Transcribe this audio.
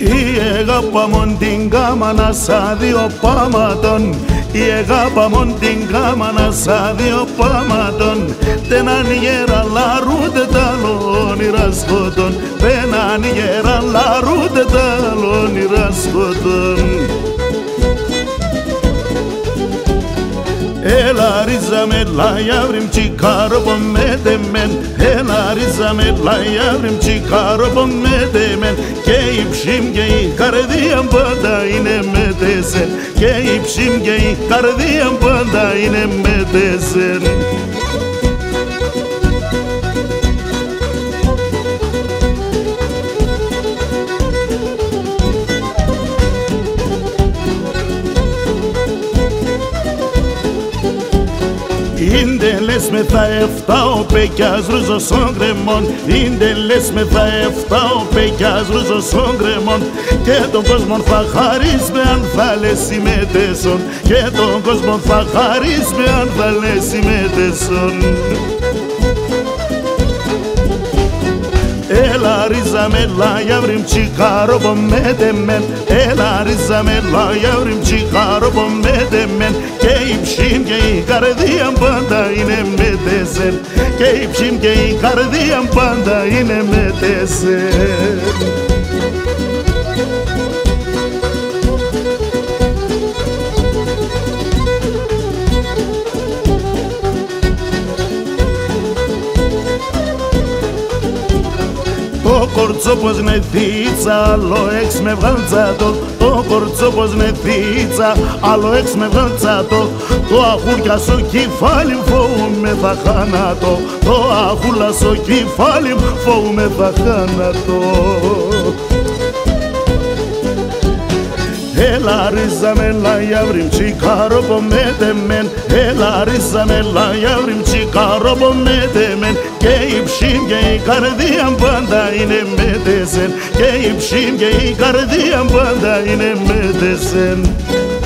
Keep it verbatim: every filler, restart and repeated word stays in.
Η αγάπη μου την κάμανα σαν δύο πάματον, η αγάπη μου την κάμανα σαν δύο πάματον. Δεν ανοιγέρα λαρούτε τα όνειρα σκοτών, δεν ανοιγέρα λαρούτε τα όνειρα σκοτών. Έλα ρίζα με λάγια βρυμ τσικάρο πομέτε μεν, έλα ρίζα με λάγια βρυμ τσικάρο πομέτε μεν. Και η ψήμ και η καρδία πάντα είναι με τέσεν, και η ψήμ και η καρδία πάντα είναι με τέσεν. Ίντε λες με τα εφτά ο πεκιάς ρούζος ο γκρεμόν, ίντε λες με τα εφτά ο πεκιάς ρούζος ο γκρεμόν. Και τον κόσμο θα χαρείς με αν θα λες συμμετέσον, και τον κόσμο θα χαρείς με αν θα λες συμμετέσον. Έλα ρίζα με λάγια βρυμ τσικάρο πομέτε μεν, έλα ρίζα με λάγια βρυμ τσικάρο πομέτε μεν. Και η ψήμ και η καρδία πάντα είναι με τέσεν, και η ψήμ και η καρδία πάντα είναι με τέσεν. Το κορτσό πως είναι θίτσα, άλλο έξ με βγάλτσα-το. Το κορτσό πως είναι θίτσα, άλλο έξ με βγάλτσα-το. Το αχούρια στο κεφάλι μου φοβούμαι θα χάνατο, το αχούλα στο κεφάλι μου φοβούμαι θα χάνατο. Έλα ρίζα με λάγια βρυμ τσικάρο πομέτε μεν, έλα ρίζα με λάγια βρυμ τσικάρο πομέτε μεν. Και η ψήμ και η καρδία πάντα είναι με τέσεν, και η ψήμ και η καρδία πάντα είναι με τέσεν.